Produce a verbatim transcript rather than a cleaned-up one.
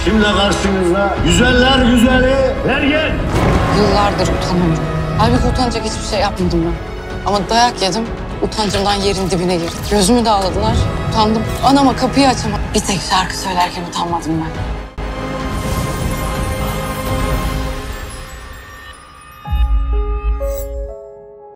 Şimdi karşınızda güzeller güzeli Meryem. Yıllardır utanıyorum. Halbuki utanacak hiçbir şey yapmadım ben. Ama dayak yedim, utancımdan yerin dibine girdim. Gözümü dağladılar, utandım. Anama kapıyı açamadım. Bir tek şarkı söylerken utanmadım ben.